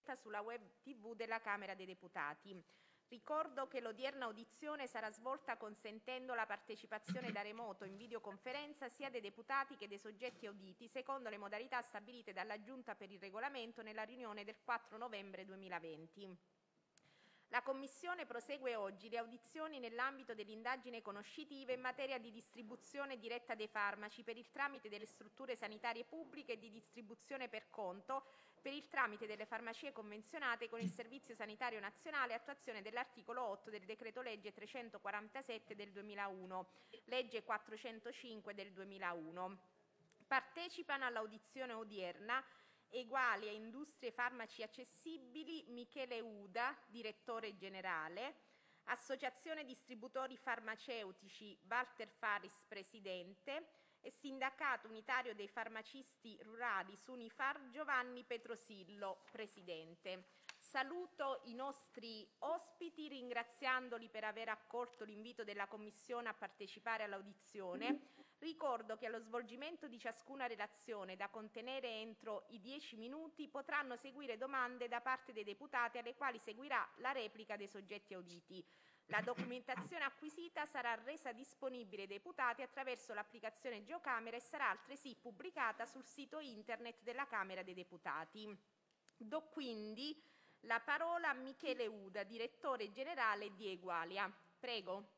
diretta sulla web TV della Camera dei Deputati. Ricordo che l'odierna audizione sarà svolta consentendo la partecipazione da remoto in videoconferenza sia dei deputati che dei soggetti auditi, secondo le modalità stabilite dalla Giunta per il Regolamento nella riunione del 4 novembre 2020. La Commissione prosegue oggi le audizioni nell'ambito dell'indagine conoscitiva in materia di distribuzione diretta dei farmaci per il tramite delle strutture sanitarie pubbliche e di distribuzione per conto per il tramite delle farmacie convenzionate con il Servizio Sanitario Nazionale, attuazione dell'articolo 8 del Decreto Legge 347 del 2001, legge 405 del 2001. Partecipano all'audizione odierna Eguali a Industrie Farmaci Accessibili Michele Uda, direttore generale, Associazione Distributori Farmaceutici Walter Faris, presidente, e Sindacato Unitario dei Farmacisti Rurali Sunifar Giovanni Petrosillo, presidente. Saluto i nostri ospiti ringraziandoli per aver accolto l'invito della Commissione a partecipare all'audizione. Ricordo che allo svolgimento di ciascuna relazione, da contenere entro i 10 minuti, potranno seguire domande da parte dei deputati, alle quali seguirà la replica dei soggetti auditi. La documentazione acquisita sarà resa disponibile ai deputati attraverso l'applicazione Geocamera e sarà altresì pubblicata sul sito internet della Camera dei Deputati. Do quindi la parola a Michele Uda, direttore generale di Egualia. Prego.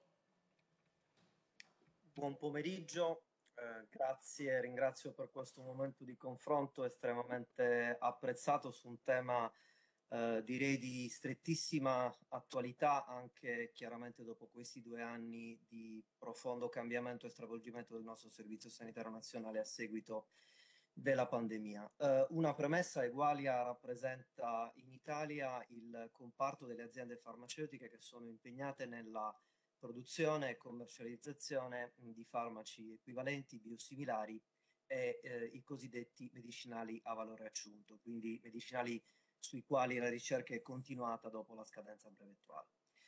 Buon pomeriggio, grazie, ringrazio per questo momento di confronto estremamente apprezzato su un tema direi di strettissima attualità, anche chiaramente dopo questi 2 anni di profondo cambiamento e stravolgimento del nostro Servizio Sanitario Nazionale a seguito della pandemia. Una premessa: Egualia rappresenta in Italia il comparto delle aziende farmaceutiche che sono impegnate nella produzione e commercializzazione di farmaci equivalenti, biosimilari e i cosiddetti medicinali a valore aggiunto, quindi medicinali sui quali la ricerca è continuata dopo la scadenza brevettuale.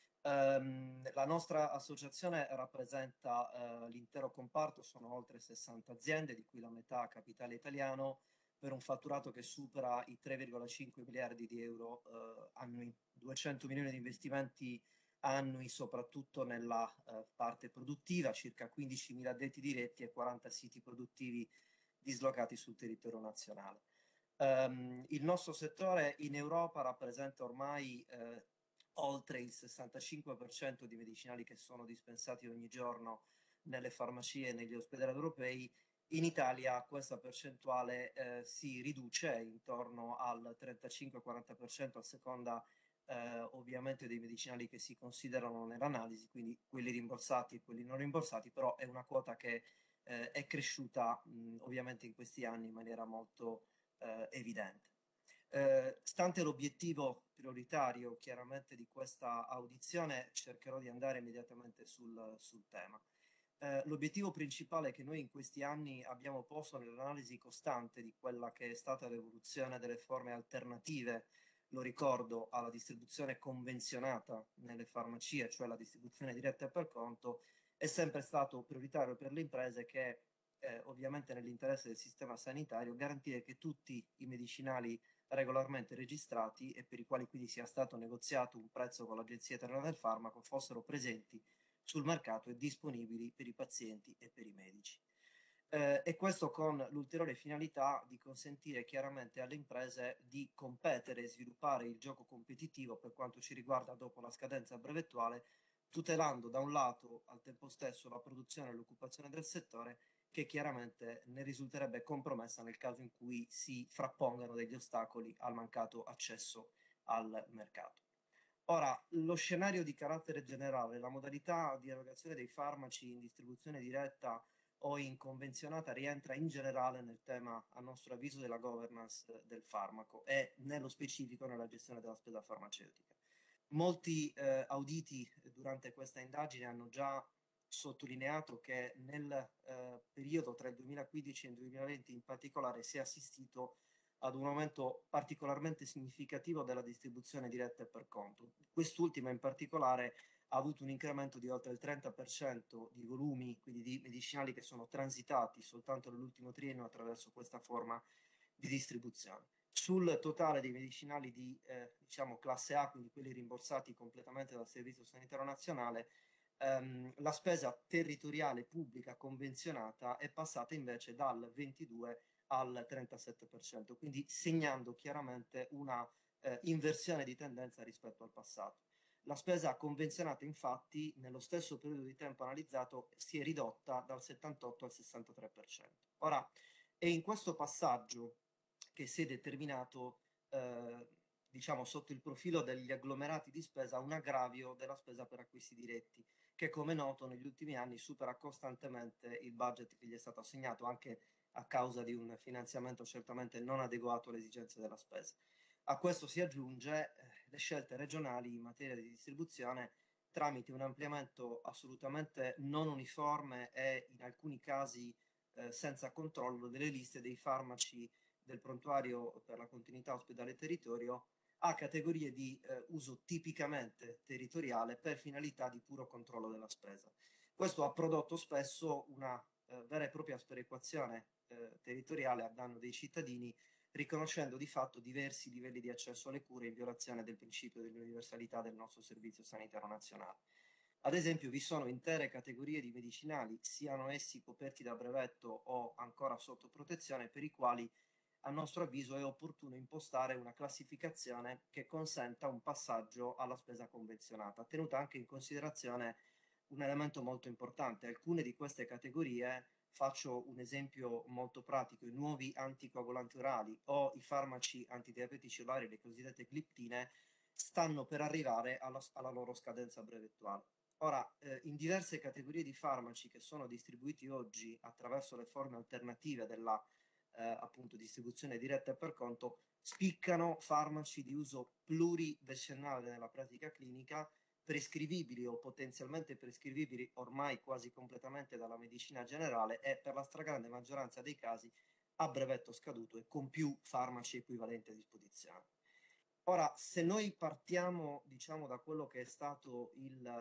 La nostra associazione rappresenta l'intero comparto, sono oltre 60 aziende, di cui la metà capitale italiano, per un fatturato che supera i 3,5 miliardi di euro annui, 200 milioni di investimenti annui, soprattutto nella parte produttiva, circa 15.000 addetti diretti e 40 siti produttivi dislocati sul territorio nazionale. Il nostro settore in Europa rappresenta ormai oltre il 65% di medicinali che sono dispensati ogni giorno nelle farmacie e negli ospedali europei. In Italia questa percentuale si riduce intorno al 35-40% a seconda ovviamente dei medicinali che si considerano nell'analisi, quindi quelli rimborsati e quelli non rimborsati, però è una quota che è cresciuta ovviamente in questi anni in maniera molto evidente. Stante l'obiettivo prioritario chiaramente di questa audizione, cercherò di andare immediatamente sul tema. L'obiettivo principale che noi in questi anni abbiamo posto nell'analisi costante di quella che è stata l'evoluzione delle forme alternative, lo ricordo, alla distribuzione convenzionata nelle farmacie, cioè la distribuzione diretta per conto, è sempre stato prioritario per le imprese che ovviamente nell'interesse del sistema sanitario garantire che tutti i medicinali regolarmente registrati e per i quali quindi sia stato negoziato un prezzo con l'Agenzia Italiana del Farmaco fossero presenti sul mercato e disponibili per i pazienti e per i medici. E questo con l'ulteriore finalità di consentire chiaramente alle imprese di competere e sviluppare il gioco competitivo per quanto ci riguarda dopo la scadenza brevettuale, tutelando da un lato al tempo stesso la produzione e l'occupazione del settore, che chiaramente ne risulterebbe compromessa nel caso in cui si frappongano degli ostacoli al mancato accesso al mercato. Ora, lo scenario di carattere generale, la modalità di erogazione dei farmaci in distribuzione diretta o in convenzionata rientra in generale nel tema, a nostro avviso, della governance del farmaco e nello specifico nella gestione della spesa farmaceutica. Molti auditi durante questa indagine hanno già sottolineato che nel periodo tra il 2015 e il 2020 in particolare si è assistito ad un aumento particolarmente significativo della distribuzione diretta e per conto. Quest'ultima in particolare ha avuto un incremento di oltre il 30% di volumi, quindi di medicinali che sono transitati soltanto nell'ultimo triennio attraverso questa forma di distribuzione. Sul totale dei medicinali di diciamo classe A, quindi quelli rimborsati completamente dal Servizio Sanitario Nazionale, la spesa territoriale pubblica convenzionata è passata invece dal 22 al 37%, quindi segnando chiaramente una inversione di tendenza rispetto al passato. La spesa convenzionata, infatti, nello stesso periodo di tempo analizzato si è ridotta dal 78 al 63%. Ora, è in questo passaggio che si è determinato, diciamo, sotto il profilo degli agglomerati di spesa, un aggravio della spesa per acquisti diretti, che come noto negli ultimi anni supera costantemente il budget che gli è stato assegnato, anche a causa di un finanziamento certamente non adeguato alle esigenze della spesa. A questo si aggiunge le scelte regionali in materia di distribuzione tramite un ampliamento assolutamente non uniforme e in alcuni casi senza controllo delle liste dei farmaci del prontuario per la continuità ospedale-territorio a categorie di uso tipicamente territoriale per finalità di puro controllo della spesa. Questo ha prodotto spesso una vera e propria sperequazione territoriale a danno dei cittadini, riconoscendo di fatto diversi livelli di accesso alle cure in violazione del principio dell'universalità del nostro Servizio Sanitario Nazionale. Ad esempio, vi sono intere categorie di medicinali, siano essi coperti da brevetto o ancora sotto protezione, per i quali a nostro avviso è opportuno impostare una classificazione che consenta un passaggio alla spesa convenzionata, tenuta anche in considerazione un elemento molto importante. Alcune di queste categorie, faccio un esempio molto pratico, i nuovi anticoagulanti orali o i farmaci antidiabetici orali, le cosiddette gliptine, stanno per arrivare alla loro scadenza brevettuale. Ora, in diverse categorie di farmaci che sono distribuiti oggi attraverso le forme alternative della appunto distribuzione diretta e per conto, spiccano farmaci di uso pluridecennale nella pratica clinica, prescrivibili o potenzialmente prescrivibili ormai quasi completamente dalla medicina generale e per la stragrande maggioranza dei casi a brevetto scaduto e con più farmaci equivalenti a disposizione. Ora, se noi partiamo, diciamo, da quello che è stato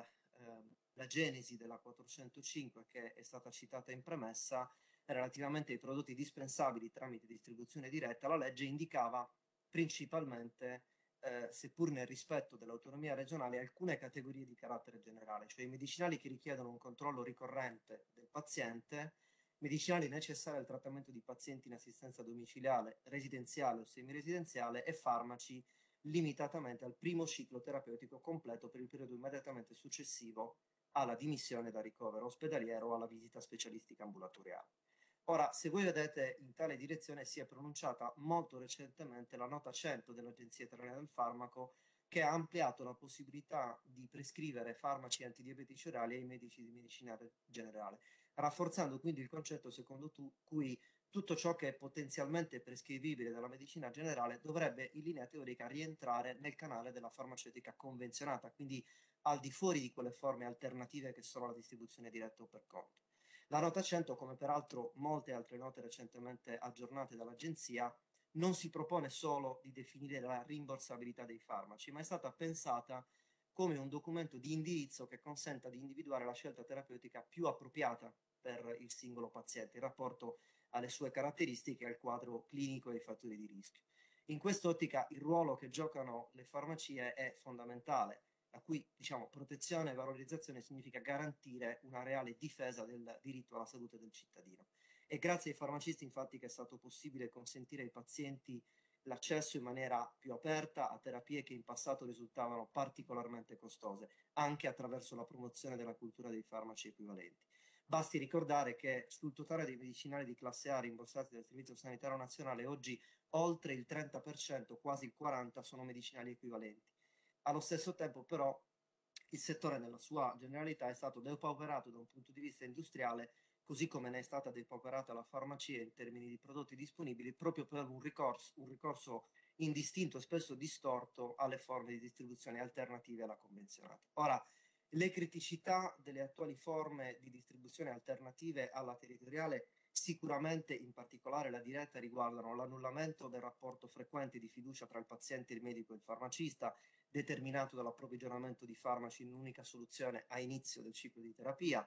la genesi della 405, che è stata citata in premessa, relativamente ai prodotti dispensabili tramite distribuzione diretta, la legge indicava principalmente, seppur nel rispetto dell'autonomia regionale, alcune categorie di carattere generale, cioè i medicinali che richiedono un controllo ricorrente del paziente, medicinali necessari al trattamento di pazienti in assistenza domiciliare, residenziale o semiresidenziale e farmaci limitatamente al primo ciclo terapeutico completo per il periodo immediatamente successivo alla dimissione da ricovero ospedaliero o alla visita specialistica ambulatoriale. Ora, se voi vedete, in tale direzione si è pronunciata molto recentemente la nota 100 dell'Agenzia Italiana del Farmaco, che ha ampliato la possibilità di prescrivere farmaci antidiabetici orali ai medici di medicina generale, rafforzando quindi il concetto secondo cui tutto ciò che è potenzialmente prescrivibile dalla medicina generale dovrebbe in linea teorica rientrare nel canale della farmaceutica convenzionata, quindi al di fuori di quelle forme alternative che sono la distribuzione diretta o per conto. La nota 100, come peraltro molte altre note recentemente aggiornate dall'Agenzia, non si propone solo di definire la rimborsabilità dei farmaci, ma è stata pensata come un documento di indirizzo che consenta di individuare la scelta terapeutica più appropriata per il singolo paziente in rapporto alle sue caratteristiche e al quadro clinico e ai fattori di rischio. In quest'ottica il ruolo che giocano le farmacie è fondamentale, la cui diciamo, protezione e valorizzazione significa garantire una reale difesa del diritto alla salute del cittadino. È grazie ai farmacisti infatti che è stato possibile consentire ai pazienti l'accesso in maniera più aperta a terapie che in passato risultavano particolarmente costose, anche attraverso la promozione della cultura dei farmaci equivalenti. Basti ricordare che sul totale dei medicinali di classe A rimborsati dal Servizio Sanitario Nazionale oggi oltre il 30%, quasi il 40%, sono medicinali equivalenti. Allo stesso tempo però il settore nella sua generalità è stato depauperato da un punto di vista industriale, così come ne è stata depauperata la farmacia in termini di prodotti disponibili, proprio per un ricorso indistinto e spesso distorto alle forme di distribuzione alternative alla convenzionata. Ora, le criticità delle attuali forme di distribuzione alternative alla territoriale sicuramente, in particolare la diretta, riguardano l'annullamento del rapporto frequente di fiducia tra il paziente, il medico e il farmacista, determinato dall'approvvigionamento di farmaci in un'unica soluzione a inizio del ciclo di terapia,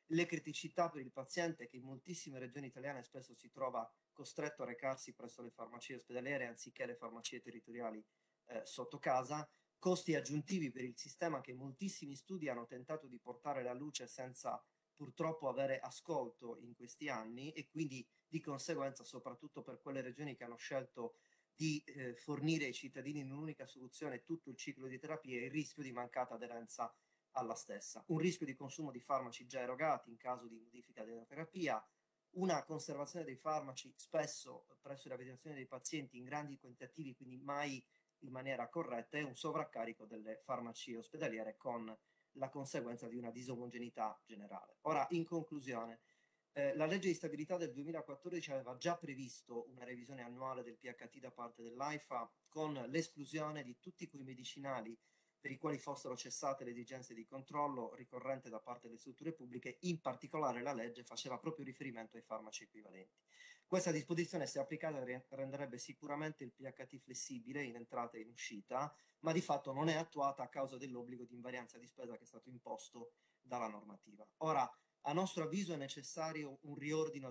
le criticità per il paziente che in moltissime regioni italiane spesso si trova costretto a recarsi presso le farmacie ospedaliere anziché le farmacie territoriali sotto casa, costi aggiuntivi per il sistema che moltissimi studi hanno tentato di portare alla luce senza purtroppo avere ascolto in questi anni, e quindi di conseguenza soprattutto per quelle regioni che hanno scelto di fornire ai cittadini in un'unica soluzione tutto il ciclo di terapia, il rischio di mancata aderenza alla stessa, un rischio di consumo di farmaci già erogati in caso di modifica della terapia, una conservazione dei farmaci spesso presso le abitazioni dei pazienti in grandi quantitativi, quindi mai in maniera corretta, e un sovraccarico delle farmacie ospedaliere con la conseguenza di una disomogeneità generale. Ora, in conclusione, la legge di stabilità del 2014 aveva già previsto una revisione annuale del PHT da parte dell'AIFA con l'esclusione di tutti quei medicinali per i quali fossero cessate le esigenze di controllo ricorrente da parte delle strutture pubbliche. In particolare la legge faceva proprio riferimento ai farmaci equivalenti. Questa disposizione, se applicata, renderebbe sicuramente il PHT flessibile in entrata e in uscita, ma di fatto non è attuata a causa dell'obbligo di invarianza di spesa che è stato imposto dalla normativa. Ora, a nostro avviso è necessario un riordino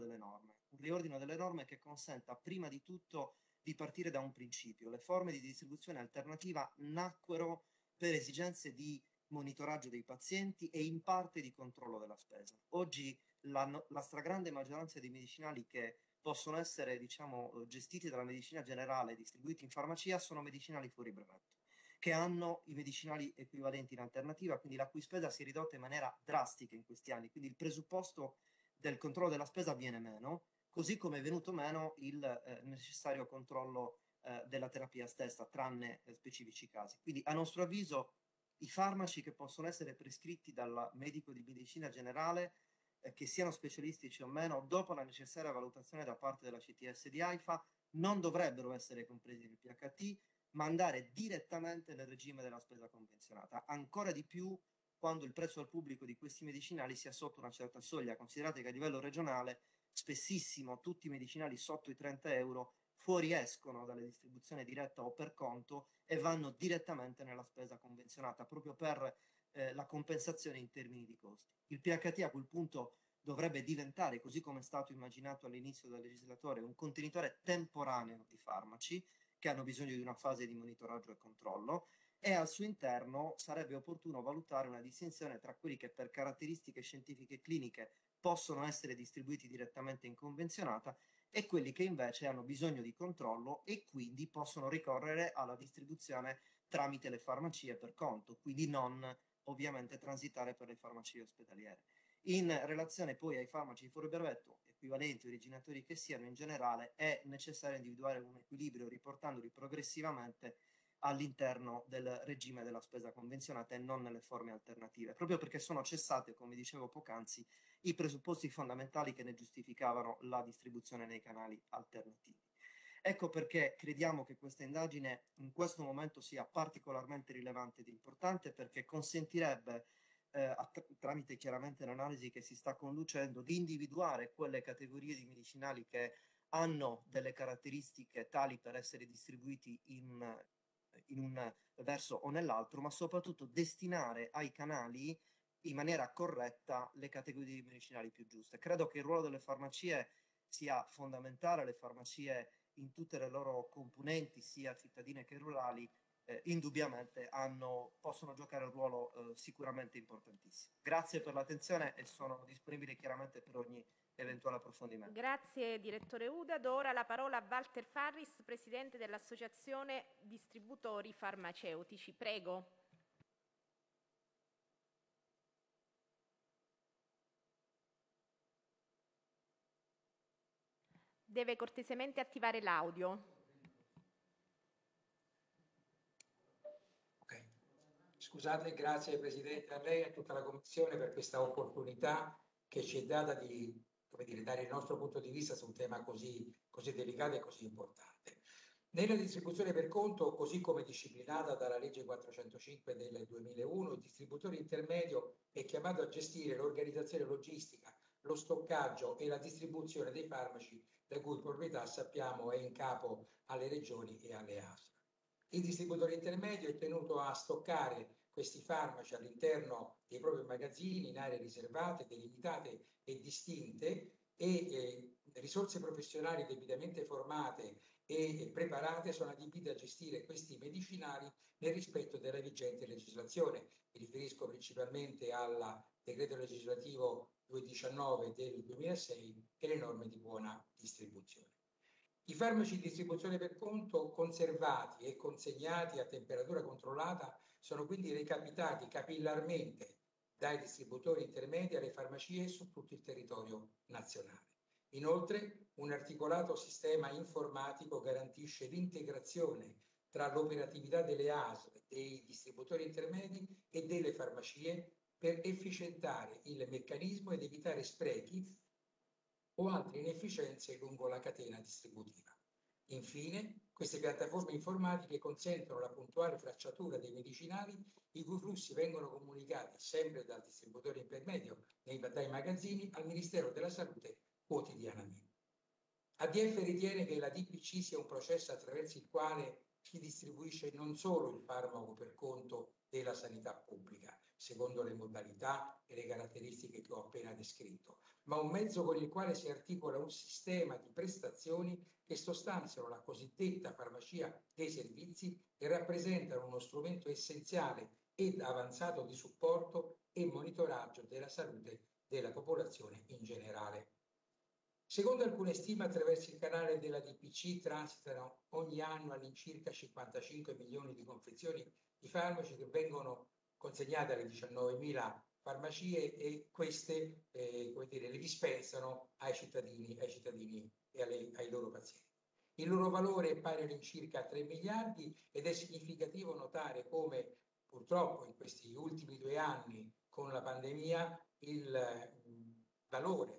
delle norme che consenta prima di tutto di partire da un principio. Le forme di distribuzione alternativa nacquero per esigenze di monitoraggio dei pazienti e in parte di controllo della spesa. Oggi la stragrande maggioranza dei medicinali che possono essere, diciamo, gestiti dalla medicina generale e distribuiti in farmacia sono medicinali fuori brevetto, che hanno i medicinali equivalenti in alternativa, quindi la cui spesa si è ridotta in maniera drastica in questi anni, quindi il presupposto del controllo della spesa viene meno, così come è venuto meno il necessario controllo della terapia stessa, tranne specifici casi. Quindi a nostro avviso i farmaci che possono essere prescritti dal medico di medicina generale, che siano specialistici o meno, dopo la necessaria valutazione da parte della CTS di AIFA, non dovrebbero essere compresi nel PHT, ma andare direttamente nel regime della spesa convenzionata, ancora di più quando il prezzo al pubblico di questi medicinali sia sotto una certa soglia. Considerate che a livello regionale spessissimo tutti i medicinali sotto i 30 euro fuoriescono dalle distribuzioni diretta o per conto e vanno direttamente nella spesa convenzionata, proprio per la compensazione in termini di costi. Il PHT a quel punto dovrebbe diventare, così come è stato immaginato all'inizio del legislatore, un contenitore temporaneo di farmaci che hanno bisogno di una fase di monitoraggio e controllo, e al suo interno sarebbe opportuno valutare una distinzione tra quelli che per caratteristiche scientifiche e cliniche possono essere distribuiti direttamente in convenzionata e quelli che invece hanno bisogno di controllo e quindi possono ricorrere alla distribuzione tramite le farmacie per conto, quindi non ovviamente transitare per le farmacie ospedaliere. In relazione poi ai farmaci fuori brevetto, equivalenti o originatori che siano, in generale è necessario individuare un equilibrio riportandoli progressivamente all'interno del regime della spesa convenzionata e non nelle forme alternative, proprio perché sono cessate, come dicevo poc'anzi, i presupposti fondamentali che ne giustificavano la distribuzione nei canali alternativi. Ecco perché crediamo che questa indagine in questo momento sia particolarmente rilevante ed importante, perché consentirebbe, tramite chiaramente l'analisi che si sta conducendo, di individuare quelle categorie di medicinali che hanno delle caratteristiche tali per essere distribuiti in un verso o nell'altro, ma soprattutto destinare ai canali in maniera corretta le categorie medicinali più giuste. Credo che il ruolo delle farmacie sia fondamentale, le farmacie in tutte le loro componenti, sia cittadine che rurali, indubbiamente possono giocare un ruolo sicuramente importantissimo. Grazie per l'attenzione e sono disponibile chiaramente per ogni eventuale approfondimento. Grazie direttore Uda. Do ora la parola a Walter Farris, presidente dell'Associazione Distributori Farmaceutici. Prego. Deve cortesemente attivare l'audio. Ok. Scusate, grazie Presidente a lei e a tutta la Commissione per questa opportunità che ci è data di, come dire, dare il nostro punto di vista su un tema così delicato e così importante. Nella distribuzione per conto, così come disciplinata dalla legge 405 del 2001, il distributore intermedio è chiamato a gestire l'organizzazione logistica, lo stoccaggio e la distribuzione dei farmaci, la cui proprietà sappiamo è in capo alle regioni e alle ASL. Il distributore intermedio è tenuto a stoccare questi farmaci all'interno dei propri magazzini in aree riservate, delimitate e distinte, e risorse professionali debitamente formate e preparate sono adibite a gestire questi medicinali nel rispetto della vigente legislazione. Mi riferisco principalmente al decreto legislativo 219 del 2006 e le norme di buona distribuzione. I farmaci in distribuzione per conto conservati e consegnati a temperatura controllata sono quindi recapitati capillarmente dai distributori intermedi alle farmacie su tutto il territorio nazionale. Inoltre, un articolato sistema informatico garantisce l'integrazione tra l'operatività delle ASL, dei distributori intermedi e delle farmacie per efficientare il meccanismo ed evitare sprechi o altre inefficienze lungo la catena distributiva. Infine, queste piattaforme informatiche consentono la puntuale tracciatura dei medicinali i cui flussi vengono comunicati sempre dal distributore intermedio dai magazzini al Ministero della Salute quotidianamente. ADF ritiene che la DPC sia un processo attraverso il quale si distribuisce non solo il farmaco per conto della sanità pubblica, secondo le modalità e le caratteristiche che ho appena descritto, ma un mezzo con il quale si articola un sistema di prestazioni che sostanziano la cosiddetta farmacia dei servizi e rappresentano uno strumento essenziale ed avanzato di supporto e monitoraggio della salute della popolazione in generale. Secondo alcune stime, attraverso il canale della DPC transitano ogni anno all'incirca 55 milioni di confezioni di farmaci che vengono consegnate alle 19.000 farmacie e queste le dispensano ai cittadini e ai loro pazienti. Il loro valore è pari all'incirca 3 miliardi ed è significativo notare come purtroppo in questi ultimi 2 anni con la pandemia il valore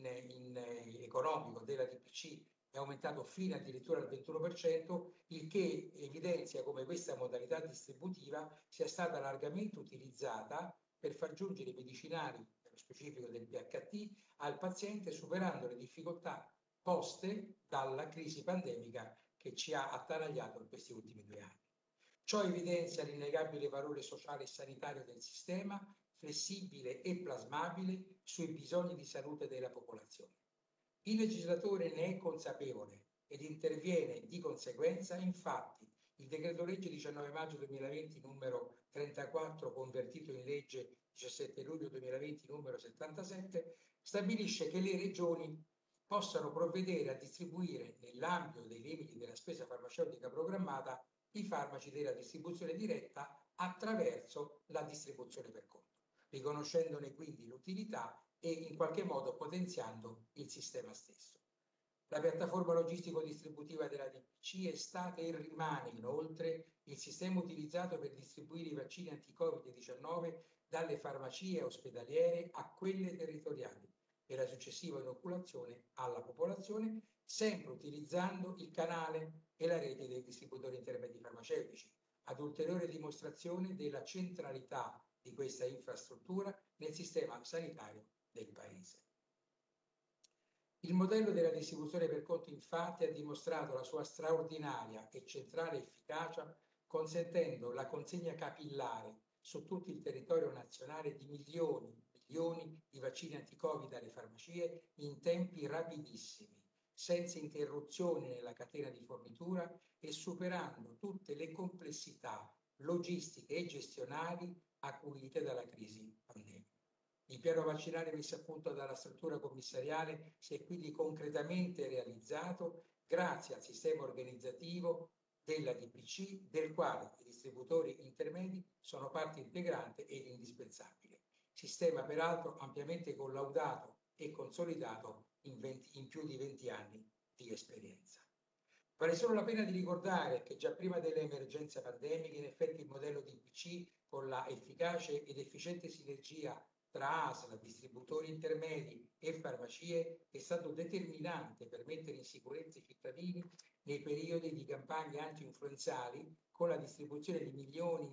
economico della DPC è aumentato fino addirittura al 21%, il che evidenzia come questa modalità distributiva sia stata largamente utilizzata per far giungere i medicinali, nello specifico del PHT, al paziente, superando le difficoltà poste dalla crisi pandemica che ci ha attanagliato in questi ultimi 2 anni. Ciò evidenzia l'innegabile valore sociale e sanitario del sistema, flessibile e plasmabile sui bisogni di salute della popolazione. Il legislatore ne è consapevole ed interviene di conseguenza. Infatti, il decreto legge 19 maggio 2020 numero 34, convertito in legge 17 luglio 2020 numero 77, stabilisce che le regioni possano provvedere a distribuire, nell'ambito dei limiti della spesa farmaceutica programmata, i farmaci della distribuzione diretta attraverso la distribuzione per conto, riconoscendone quindi l'utilità e in qualche modo potenziando il sistema stesso. La piattaforma logistico-distributiva della DPC è stata e rimane inoltre il sistema utilizzato per distribuire i vaccini anti-Covid-19 dalle farmacie ospedaliere a quelle territoriali e la successiva inoculazione alla popolazione, sempre utilizzando il canale e la rete dei distributori intermedi farmaceutici, ad ulteriore dimostrazione della centralità di questa infrastruttura nel sistema sanitario del Paese. Il modello della distribuzione per conto infatti ha dimostrato la sua straordinaria e centrale efficacia, consentendo la consegna capillare su tutto il territorio nazionale di milioni di vaccini anti-Covid alle farmacie in tempi rapidissimi, senza interruzioni nella catena di fornitura e superando tutte le complessità logistiche e gestionali acuite dalla crisi pandemica. Il piano vaccinale messo a punto dalla struttura commissariale si è quindi concretamente realizzato grazie al sistema organizzativo della DPC, del quale i distributori intermedi sono parte integrante ed indispensabile. Sistema peraltro ampiamente collaudato e consolidato in più di 20 anni di esperienza. Vale solo la pena di ricordare che già prima dell'emergenza pandemica, in effetti, il modello DPC, con la efficace ed efficiente sinergia tra ASL, distributori intermedi e farmacie, è stato determinante per mettere in sicurezza i cittadini nei periodi di campagne anti-influenzali, con la distribuzione di milioni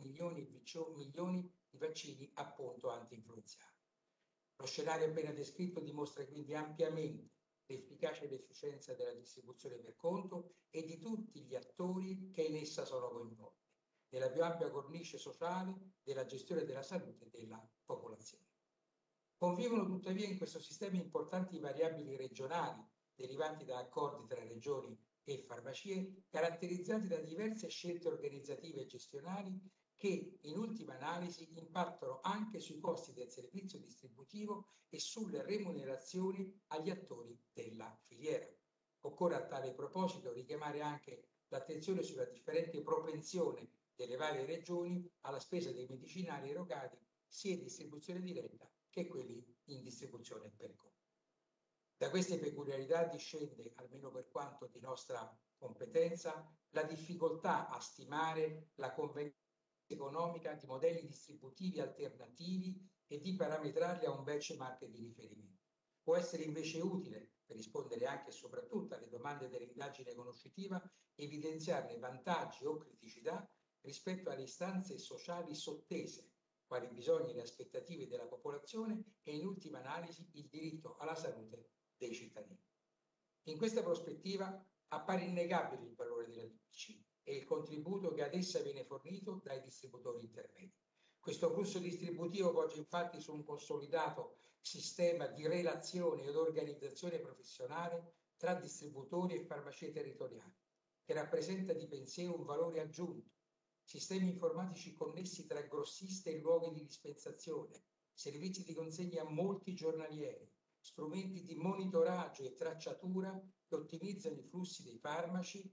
di vaccini appunto anti-influenzali. Lo scenario appena descritto dimostra quindi ampiamente l'efficacia e l'efficienza della distribuzione per conto e di tutti gli attori che in essa sono coinvolti. nella più ampia cornice sociale della gestione della salute della popolazione. Convivono tuttavia in questo sistema importanti variabili regionali derivanti da accordi tra regioni e farmacie, caratterizzati da diverse scelte organizzative e gestionali che in ultima analisi impattano anche sui costi del servizio distributivo e sulle remunerazioni agli attori della filiera. Occorre a tale proposito richiamare anche l'attenzione sulla differente propensione delle varie regioni alla spesa dei medicinali erogati sia in distribuzione diretta che quelli in distribuzione per conto. Da queste peculiarità discende, almeno per quanto di nostra competenza, la difficoltà a stimare la convenienza economica di modelli distributivi alternativi e di parametrarli a un benchmark di riferimento. Può essere invece utile, per rispondere anche e soprattutto alle domande dell'indagine conoscitiva, evidenziarne vantaggi o criticità rispetto alle istanze sociali sottese, quali bisogni e le aspettative della popolazione e in ultima analisi il diritto alla salute dei cittadini. In questa prospettiva appare innegabile il valore della DPC e il contributo che ad essa viene fornito dai distributori intermedi. Questo flusso distributivo poggia infatti su un consolidato sistema di relazione ed organizzazione professionale tra distributori e farmacie territoriali, che rappresenta di per sé un valore aggiunto. Sistemi informatici connessi tra grossiste e luoghi di dispensazione, servizi di consegna multigiornalieri, strumenti di monitoraggio e tracciatura che ottimizzano i flussi dei farmaci,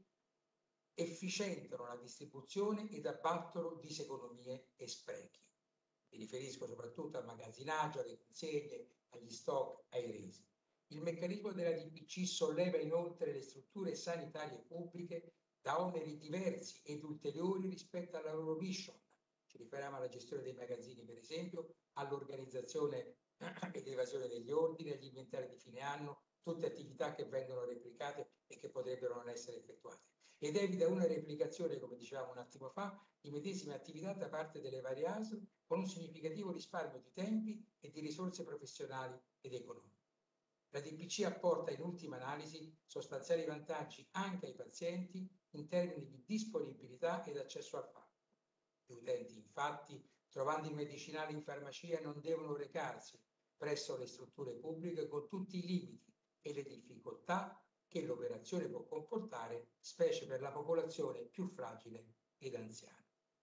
efficientano la distribuzione ed abbattono diseconomie e sprechi. Mi riferisco soprattutto al magazzinaggio, alle consegne, agli stock, ai resi. Il meccanismo della DPC solleva inoltre le strutture sanitarie pubbliche da oneri diversi ed ulteriori rispetto alla loro mission. Ci riferiamo alla gestione dei magazzini, per esempio, all'organizzazione ed evasione degli ordini, agli inventari di fine anno, tutte attività che vengono replicate e che potrebbero non essere effettuate. Ed evita una replicazione, come dicevamo un attimo fa, di medesime attività da parte delle varie ASL con un significativo risparmio di tempi e di risorse professionali ed economiche. La DPC apporta in ultima analisi sostanziali vantaggi anche ai pazienti in termini di disponibilità ed accesso al farmaco. Gli utenti, infatti, trovando i medicinali in farmacia, non devono recarsi presso le strutture pubbliche con tutti i limiti e le difficoltà che l'operazione può comportare, specie per la popolazione più fragile ed anziana.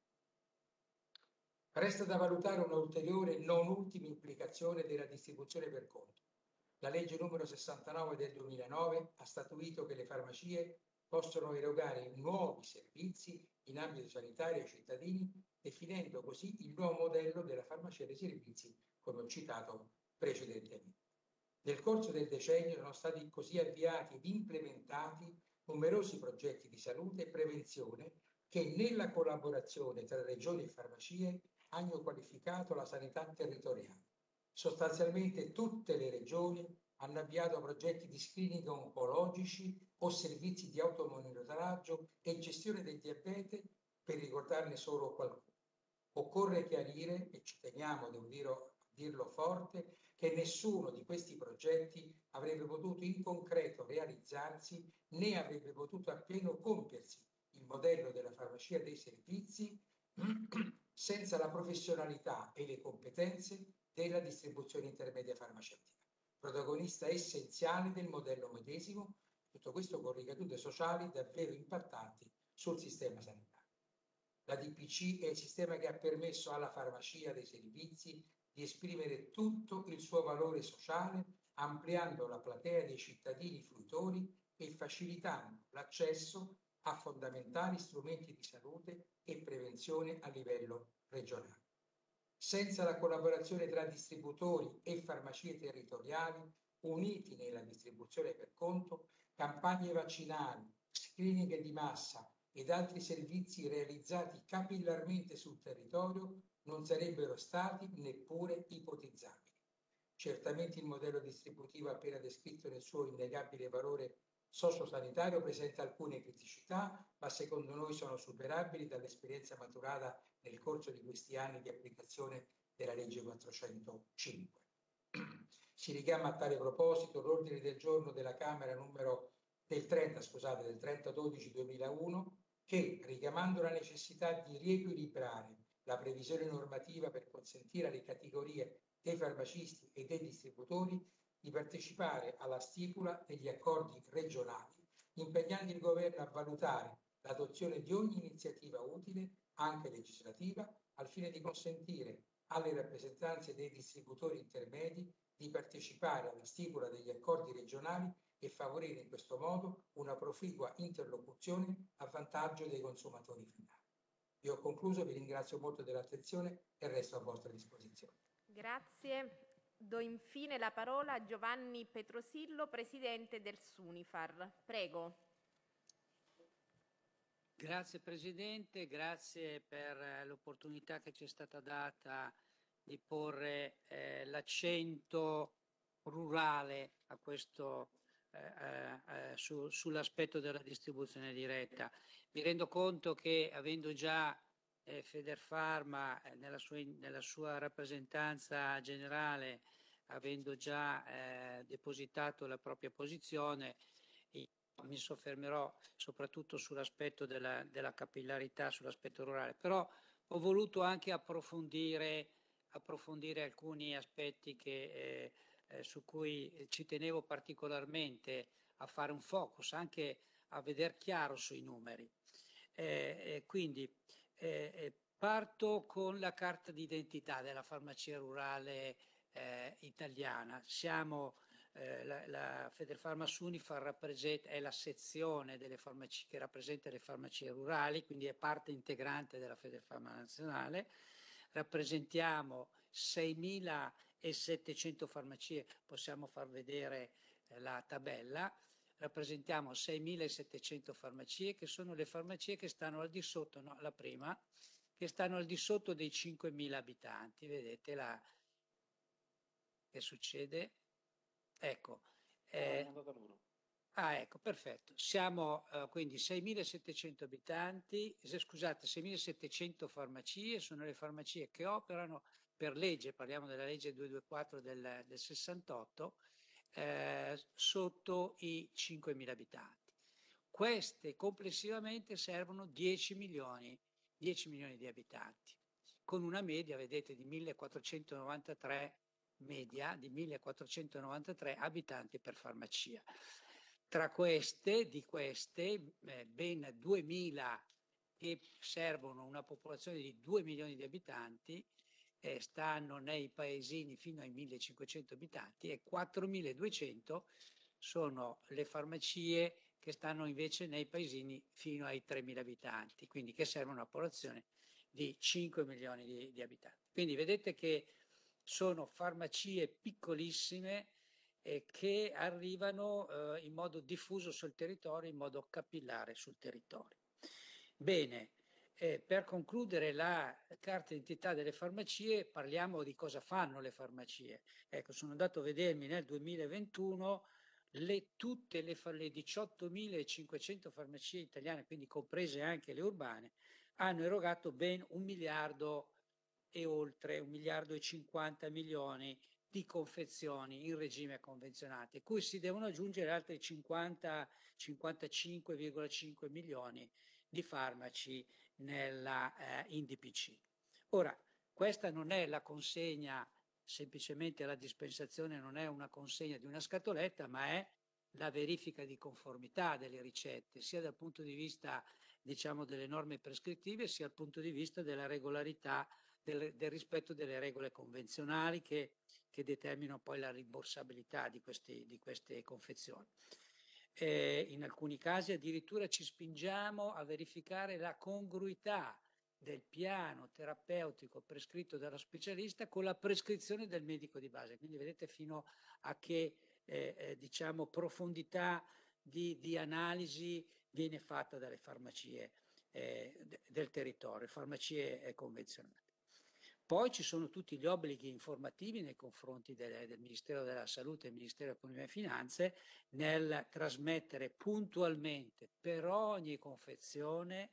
Resta da valutare una ulteriore, non ultima implicazione della distribuzione per conto. La legge numero 69 del 2009 ha statuito che le farmacie possono erogare nuovi servizi in ambito sanitario ai cittadini, definendo così il nuovo modello della farmacia dei servizi, come ho citato precedentemente. Nel corso del decennio sono stati così avviati ed implementati numerosi progetti di salute e prevenzione che nella collaborazione tra regioni e farmacie hanno qualificato la sanità territoriale. Sostanzialmente tutte le regioni hanno avviato progetti di screening oncologici o servizi di automonitoraggio e gestione del diabete, per ricordarne solo qualcuno. Occorre chiarire, e ci teniamo, devo dirlo forte, che nessuno di questi progetti avrebbe potuto in concreto realizzarsi né avrebbe potuto appieno compiersi il modello della farmacia dei servizi senza la professionalità e le competenze della distribuzione intermedia farmaceutica, protagonista essenziale del modello medesimo, tutto questo con ricadute sociali davvero impattanti sul sistema sanitario. La DPC è il sistema che ha permesso alla farmacia dei servizi di esprimere tutto il suo valore sociale, ampliando la platea dei cittadini fruitori e facilitando l'accesso a fondamentali strumenti di salute e prevenzione a livello regionale. Senza la collaborazione tra distributori e farmacie territoriali, uniti nella distribuzione per conto, campagne vaccinali, screening di massa ed altri servizi realizzati capillarmente sul territorio non sarebbero stati neppure ipotizzabili. Certamente il modello distributivo appena descritto nel suo innegabile valore sociosanitario presenta alcune criticità, ma secondo noi sono superabili dall'esperienza maturata nel corso di questi anni di applicazione della legge 405. Si richiama a tale proposito l'ordine del giorno della Camera del 30/12/2001, che, richiamando la necessità di riequilibrare la previsione normativa per consentire alle categorie dei farmacisti e dei distributori di partecipare alla stipula degli accordi regionali, impegnando il governo a valutare l'adozione di ogni iniziativa utile, anche legislativa, al fine di consentire alle rappresentanze dei distributori intermedi di partecipare alla stipula degli accordi regionali e favorire in questo modo una proficua interlocuzione a vantaggio dei consumatori finali. Io ho concluso, vi ringrazio molto dell'attenzione e resto a vostra disposizione. Grazie. Do infine la parola a Giovanni Petrosillo, presidente del Sunifar. Prego. Grazie Presidente, grazie per l'opportunità che ci è stata data di porre l'accento rurale a questo, sull'aspetto della distribuzione diretta. Mi rendo conto che avendo già Federfarma nella sua rappresentanza generale, avendo già depositato la propria posizione, mi soffermerò soprattutto sull'aspetto della capillarità, sull'aspetto rurale, però ho voluto anche approfondire alcuni aspetti su cui ci tenevo particolarmente a fare un focus, anche a veder chiaro sui numeri. Quindi parto con la carta d'identità della farmacia rurale italiana. La Federfarma Sunifar è la sezione delle farmacie che rappresenta le farmacie rurali, quindi è parte integrante della Federfarma nazionale. Rappresentiamo 6.700 farmacie, possiamo far vedere la tabella. Rappresentiamo 6.700 farmacie, che sono le farmacie che stanno al di sotto, no, la prima, che stanno al di sotto dei 5.000 abitanti. Vedete che succede? Ecco. Ecco, perfetto. Siamo quindi 6.700 abitanti, scusate, 6.700 farmacie, sono le farmacie che operano per legge, parliamo della legge 224 del 68, sotto i 5.000 abitanti. Queste complessivamente servono 10 milioni di abitanti, con una media, vedete, di 1.493 abitanti per farmacia. Di queste ben 2.000 che servono una popolazione di 2 milioni di abitanti stanno nei paesini fino ai 1.500 abitanti e 4.200 sono le farmacie che stanno invece nei paesini fino ai 3.000 abitanti, quindi che servono una popolazione di 5 milioni di abitanti. Quindi vedete che sono farmacie piccolissime che arrivano in modo diffuso sul territorio, in modo capillare sul territorio. Bene, per concludere la carta d'identità delle farmacie, parliamo di cosa fanno le farmacie. Ecco, sono andato a vedermi nel 2021 tutte le 18.500 farmacie italiane, quindi comprese anche le urbane, hanno erogato ben 1 miliardo e oltre 1,050 miliardi di confezioni in regime convenzionato, a cui si devono aggiungere altri 55,5 milioni di farmaci in DPC. Ora, questa non è la consegna, semplicemente la dispensazione non è una consegna di una scatoletta, ma è la verifica di conformità delle ricette, sia dal punto di vista, diciamo, delle norme prescrittive, sia dal punto di vista della regolarità del rispetto delle regole convenzionali che determinano poi la rimborsabilità di queste confezioni. In alcuni casi addirittura ci spingiamo a verificare la congruità del piano terapeutico prescritto dallo specialista con la prescrizione del medico di base. Quindi vedete fino a che diciamo, profondità di analisi viene fatta dalle farmacie del territorio, farmacie convenzionate. Poi ci sono tutti gli obblighi informativi nei confronti del Ministero della Salute e del Ministero dell'Economia e Finanze nel trasmettere puntualmente per ogni confezione.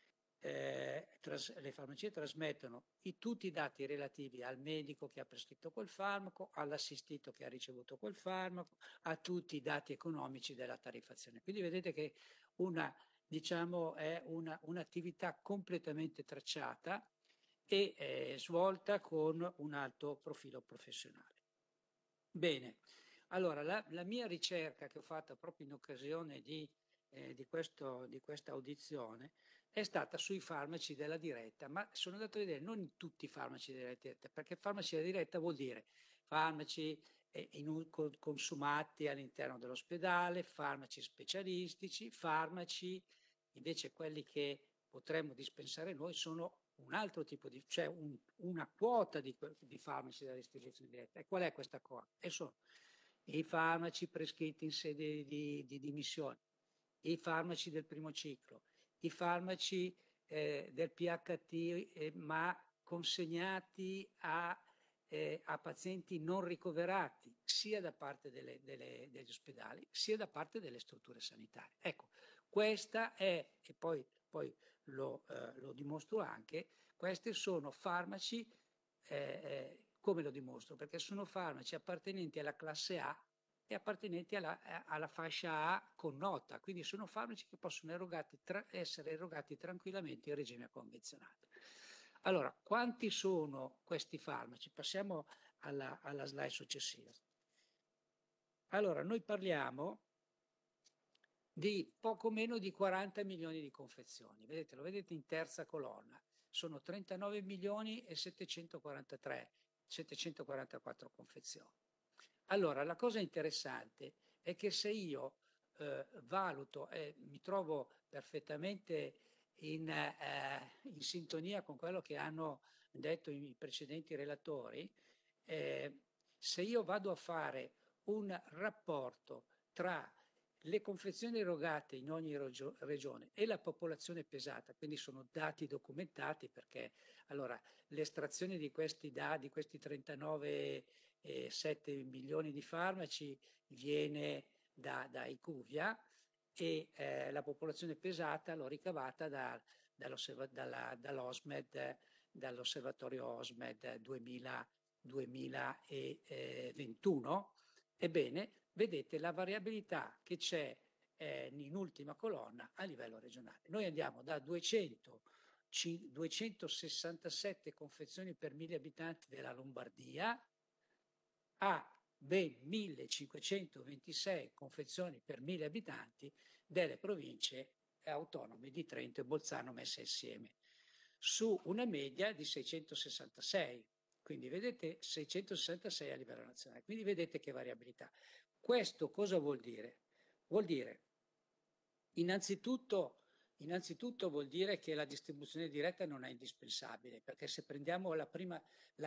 Le farmacie trasmettono tutti i dati relativi al medico che ha prescritto quel farmaco, all'assistito che ha ricevuto quel farmaco, a tutti i dati economici della tariffazione. Quindi vedete che una diciamo, è un'attività completamente tracciata e svolta con un alto profilo professionale. Bene, allora la mia ricerca che ho fatto proprio in occasione di questa audizione è stata sui farmaci della diretta, ma sono andato a vedere non in tutti i farmaci della diretta, perché farmaci della diretta vuol dire farmaci consumati all'interno dell'ospedale, farmaci specialistici, farmaci invece quelli che potremmo dispensare noi sono un altro tipo di, cioè una quota di farmaci della distribuzione diretta. E qual è questa quota? E sono i farmaci prescritti in sede di dimissione, i farmaci del primo ciclo, i farmaci del PHT ma consegnati a pazienti non ricoverati sia da parte degli ospedali sia da parte delle strutture sanitarie. Ecco, questa è, e poi lo dimostro anche, questi sono farmaci, come lo dimostro? Perché sono farmaci appartenenti alla classe A e appartenenti alla fascia A con nota, quindi sono farmaci che possono essere erogati tranquillamente in regime convenzionato. Allora, quanti sono questi farmaci? Passiamo alla slide successiva. Allora, noi parliamo di poco meno di 40 milioni di confezioni. Vedete, lo vedete in terza colonna. Sono 39 milioni e 744 confezioni. Allora, la cosa interessante è che se io valuto e mi trovo perfettamente in sintonia con quello che hanno detto i precedenti relatori, se io vado a fare un rapporto tra le confezioni erogate in ogni regione e la popolazione pesata, quindi sono dati documentati perché allora l'estrazione di questi dati, di questi 39,7 milioni di farmaci viene da IQVIA e la popolazione pesata l'ho ricavata dall'OSMED, dall'osservatorio OSMED 2021. Ebbene, vedete la variabilità che c'è in ultima colonna a livello regionale. Noi andiamo da 267 confezioni per 1000 abitanti della Lombardia a ben 1526 confezioni per 1000 abitanti delle province autonome di Trento e Bolzano messe insieme, su una media di 666. Quindi vedete 666 a livello nazionale, quindi vedete che variabilità. Questo cosa vuol dire? Vuol dire innanzitutto vuol dire che la distribuzione diretta non è indispensabile, perché se prendiamo la prima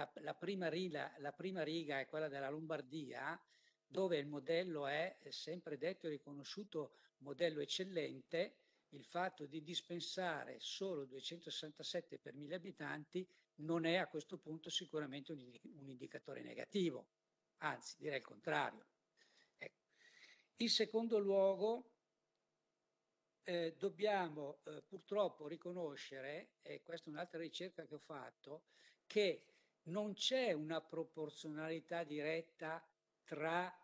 riga è quella della Lombardia, dove il modello è sempre detto e riconosciuto modello eccellente, il fatto di dispensare solo 267 per 1000 abitanti non è a questo punto sicuramente un indicatore negativo, anzi direi il contrario. Ecco. In secondo luogo dobbiamo purtroppo riconoscere, e questa è un'altra ricerca che ho fatto, che non c'è una proporzionalità diretta tra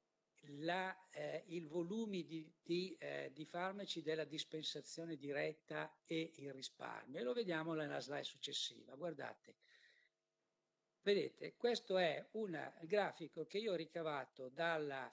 i volumi di farmaci della dispensazione diretta e il risparmio. E lo vediamo nella slide successiva. Guardate, vedete, questo è un grafico che io ho ricavato dal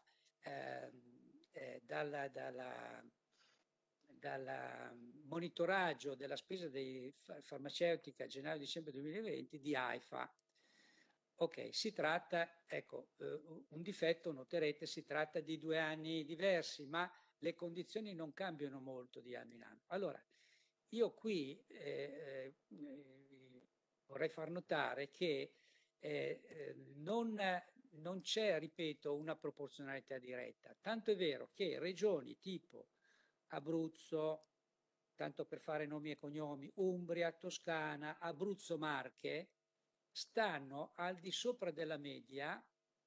monitoraggio della spesa farmaceutica a gennaio-dicembre 2020 di AIFA. Ok, si tratta, ecco, un difetto, noterete, si tratta di 2 anni diversi, ma le condizioni non cambiano molto di anno in anno. Allora, io qui vorrei far notare che non c'è, ripeto, una proporzionalità diretta. Tanto è vero che regioni tipo Abruzzo, tanto per fare nomi e cognomi, Umbria, Toscana, Abruzzo, Marche, stanno al di sopra della media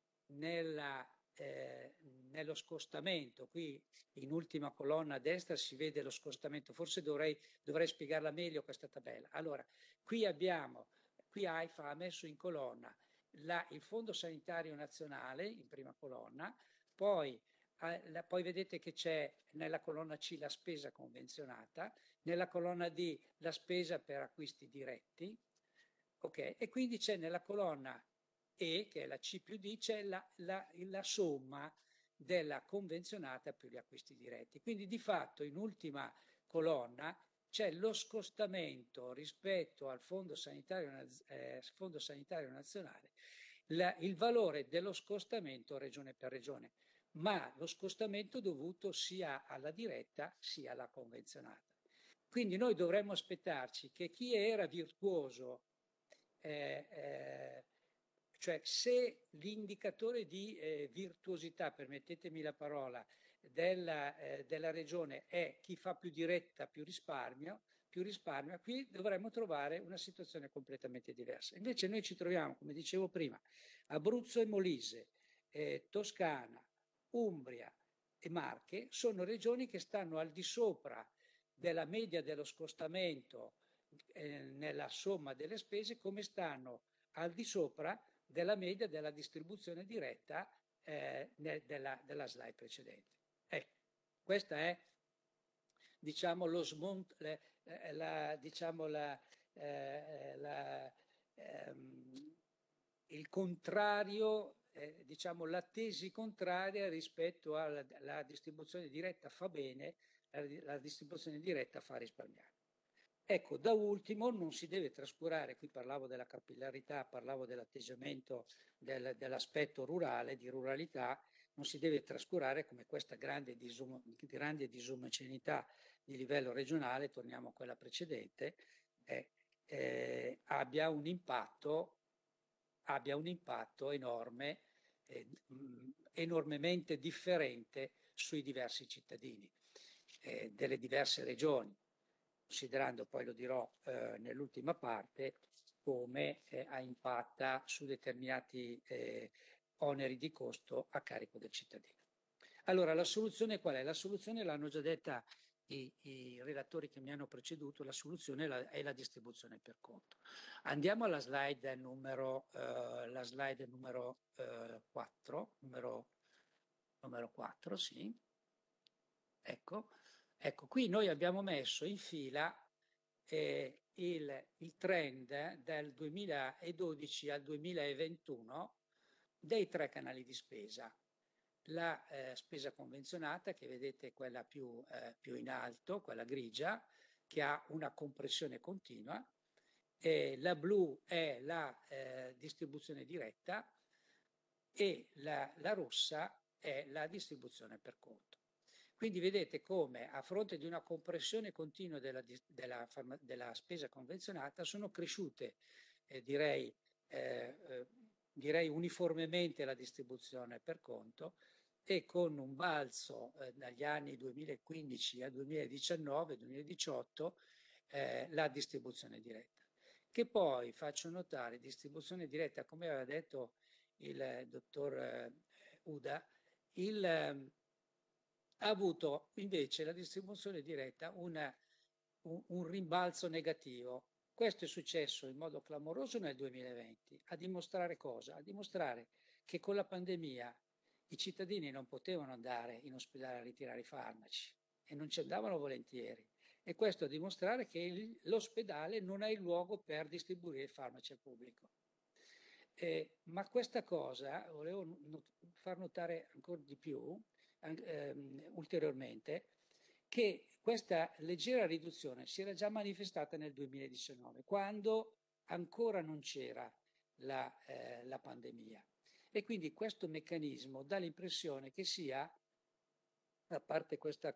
nello scostamento. Qui in ultima colonna a destra si vede lo scostamento, forse dovrei spiegarla meglio questa tabella. Allora, qui AIFA ha messo in colonna il Fondo Sanitario Nazionale in prima colonna, poi poi vedete che c'è nella colonna C la spesa convenzionata, nella colonna D la spesa per acquisti diretti, ok? E quindi c'è nella colonna E, che è la C più D, c'è la somma della convenzionata più gli acquisti diretti. Quindi di fatto in ultima colonna c'è lo scostamento rispetto al Fondo Sanitario Nazionale, il valore dello scostamento regione per regione, ma lo scostamento dovuto sia alla diretta sia alla convenzionata. Quindi noi dovremmo aspettarci che chi era virtuoso, cioè se l'indicatore di virtuosità, permettetemi la parola, della regione è chi fa più diretta più risparmia, qui dovremmo trovare una situazione completamente diversa. Invece noi ci troviamo, come dicevo prima, Abruzzo e Molise, Toscana, Umbria e Marche sono regioni che stanno al di sopra della media dello scostamento nella somma delle spese, come stanno al di sopra della media della distribuzione diretta della slide precedente. Questa è, diciamo, il contrario, diciamo la tesi contraria rispetto alla distribuzione diretta fa bene, la distribuzione diretta fa risparmiare. Ecco, da ultimo non si deve trascurare, qui parlavo della capillarità, parlavo dell'atteggiamento dell'aspetto rurale, di ruralità, non si deve trascurare come questa grande disomogeneità di livello regionale, torniamo a quella precedente, abbia un impatto enorme, enormemente differente sui diversi cittadini delle diverse regioni, considerando, poi lo dirò nell'ultima parte, come impatta su determinati oneri di costo a carico del cittadino. Allora, la soluzione qual è? La soluzione l'hanno già detta i relatori che mi hanno preceduto, la soluzione è la distribuzione per conto. Andiamo alla slide numero 4, numero 4, sì. Ecco, qui noi abbiamo messo in fila il trend del 2012 al 2021 dei 3 canali di spesa. La spesa convenzionata, che vedete quella più in alto, quella grigia, che ha una compressione continua, la blu è la distribuzione diretta e la rossa è la distribuzione per conto. Quindi vedete come a fronte di una compressione continua della spesa convenzionata sono cresciute, direi uniformemente la distribuzione per conto, e con un balzo dagli anni 2015 al 2019-2018 la distribuzione diretta. Che poi, faccio notare, distribuzione diretta, come aveva detto il dottor Uda, ha avuto invece la distribuzione diretta un rimbalzo negativo. Questo è successo in modo clamoroso nel 2020. A dimostrare cosa? A dimostrare che con la pandemia i cittadini non potevano andare in ospedale a ritirare i farmaci e non ci andavano volentieri. E questo a dimostrare che l'ospedale non è il luogo per distribuire i farmaci al pubblico. Ma questa cosa volevo far notare ancora di più, ulteriormente, che questa leggera riduzione si era già manifestata nel 2019, quando ancora non c'era la pandemia. E quindi questo meccanismo dà l'impressione che sia, a parte questa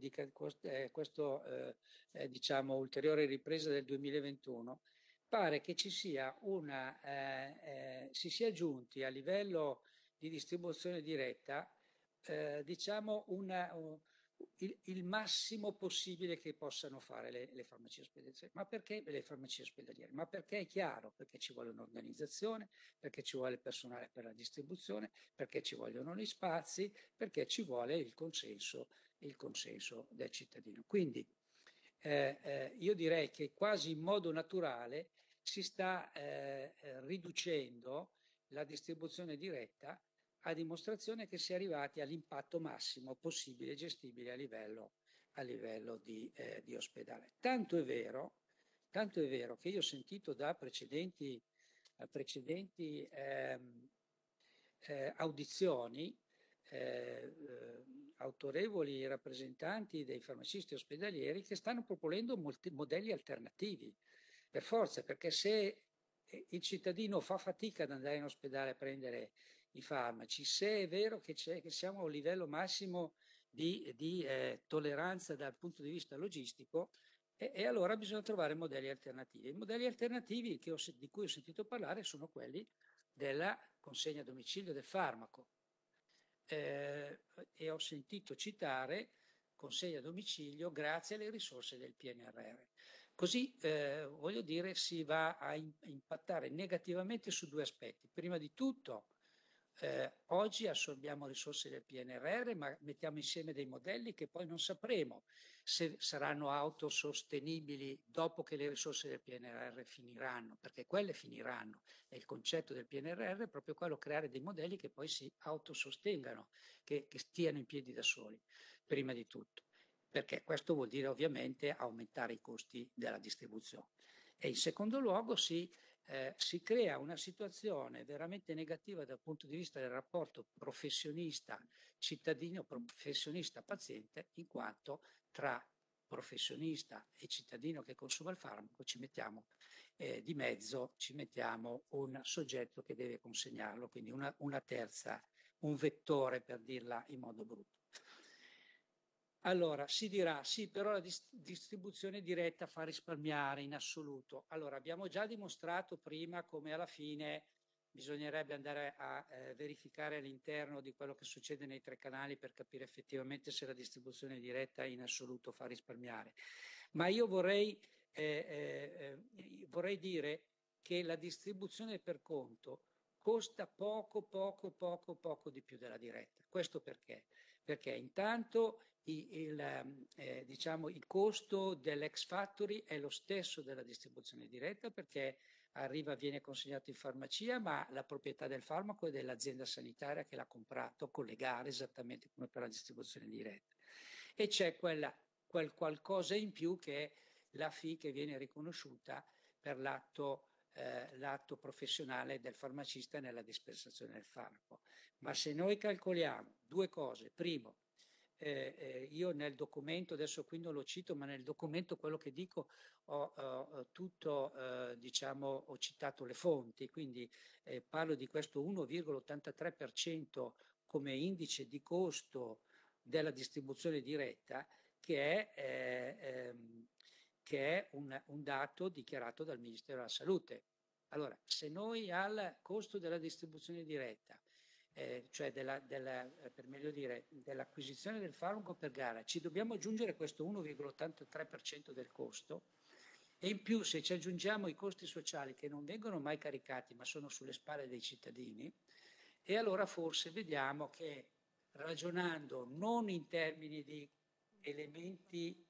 diciamo ulteriore ripresa del 2021, pare che ci sia si sia giunti a livello di distribuzione diretta, diciamo il massimo possibile che possano fare le farmacie ospedaliere. Ma perché le farmacie ospedaliere? Ma perché è chiaro, perché ci vuole un'organizzazione, perché ci vuole personale per la distribuzione, perché ci vogliono gli spazi, perché ci vuole il consenso del cittadino. Quindi io direi che quasi in modo naturale si sta riducendo la distribuzione diretta a dimostrazione che si è arrivati all'impatto massimo possibile e gestibile a livello di ospedale. Tanto è vero che io ho sentito da precedenti audizioni autorevoli rappresentanti dei farmacisti ospedalieri che stanno proponendo molti modelli alternativi, per forza, perché se il cittadino fa fatica ad andare in ospedale a prendere i farmaci, se è vero che siamo a un livello massimo di tolleranza dal punto di vista logistico, e allora bisogna trovare modelli alternativi. I modelli alternativi di cui ho sentito parlare sono quelli della consegna a domicilio del farmaco. E ho sentito citare consegna a domicilio grazie alle risorse del PNRR. Così, voglio dire, si va a impattare negativamente su due aspetti. Prima di tutto, oggi assorbiamo risorse del PNRR, ma mettiamo insieme dei modelli che poi non sapremo se saranno autosostenibili dopo che le risorse del PNRR finiranno, perché quelle finiranno. E il concetto del PNRR è proprio quello, creare dei modelli che poi si autosostengano, che stiano in piedi da soli, prima di tutto. Perché questo vuol dire ovviamente aumentare i costi della distribuzione. E in secondo luogo si crea una situazione veramente negativa dal punto di vista del rapporto professionista-cittadino, professionista-paziente, in quanto tra professionista e cittadino che consuma il farmaco ci mettiamo di mezzo, ci mettiamo un soggetto che deve consegnarlo, quindi una terza, un vettore, per dirla in modo brutto. Allora, si dirà, sì, però la distribuzione diretta fa risparmiare in assoluto. Allora, abbiamo già dimostrato prima come alla fine bisognerebbe andare a verificare all'interno di quello che succede nei 3 canali per capire effettivamente se la distribuzione diretta in assoluto fa risparmiare. Ma io vorrei dire che la distribuzione per conto costa poco di più della diretta. Questo perché? Perché intanto il costo dell'ex factory è lo stesso della distribuzione diretta, perché viene consegnato in farmacia, ma la proprietà del farmaco è dell'azienda sanitaria che l'ha comprato con le gare, esattamente come per la distribuzione diretta. E c'è quel qualcosa in più che è la fee che viene riconosciuta per l'atto professionale del farmacista nella dispensazione del farmaco. Ma se noi calcoliamo due cose: primo, io nel documento, adesso qui non lo cito, ma nel documento quello che dico ho citato le fonti, quindi parlo di questo 1,83% come indice di costo della distribuzione diretta, che è un dato dichiarato dal Ministero della Salute. Allora, se noi al costo della distribuzione diretta, cioè per meglio dire, dell'acquisizione del farmaco per gara, ci dobbiamo aggiungere questo 1,83% del costo, e in più se ci aggiungiamo i costi sociali che non vengono mai caricati ma sono sulle spalle dei cittadini, e allora forse vediamo che, ragionando non in termini di elementi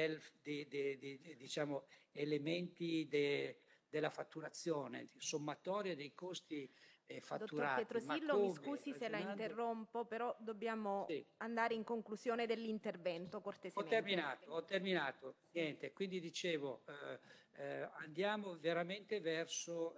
della fatturazione, sommatoria dei costi fatturati. Dottor Pietrosillo, mi scusi se la interrompo, però dobbiamo andare in conclusione dell'intervento, cortesemente. Ho terminato. Niente, quindi dicevo, andiamo veramente verso